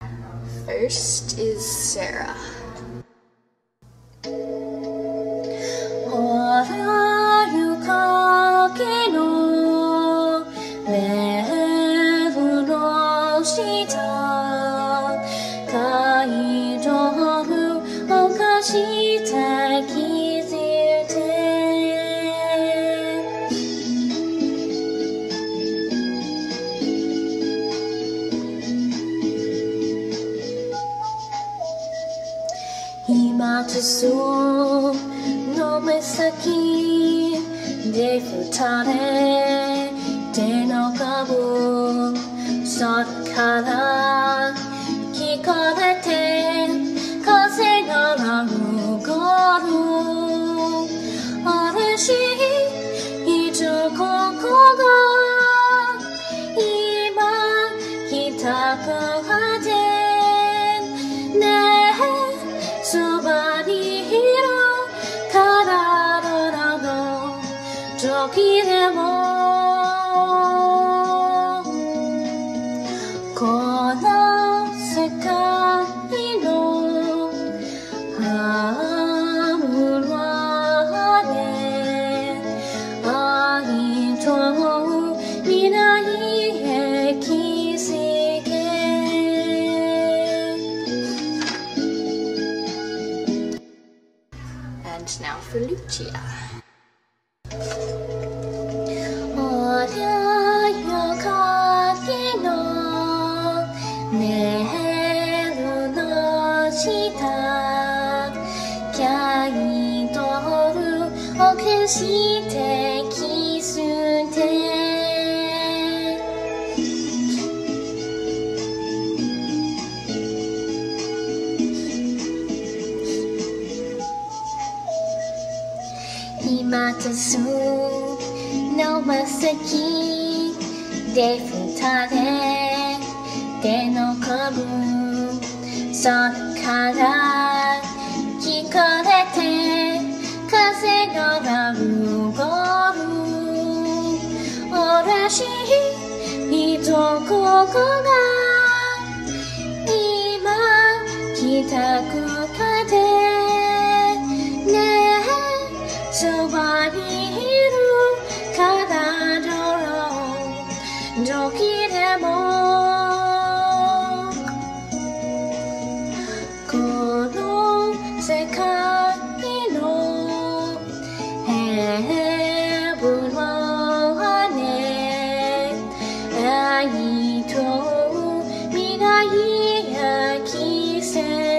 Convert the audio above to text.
First is Sara. 今とその目先で二人手の株外から聞こえて風が流る嬉しい一ここが今帰宅果てねえそばにいるからどの時でもこの世界の半分はね愛と未来へ気づけ And now for Luchia. 今とその真先で二人手の株外から聞こえて風が流る嬉しい一ここが今帰宅かてねえそばにいるからど時でもこの世界の平和ね愛と未来や季節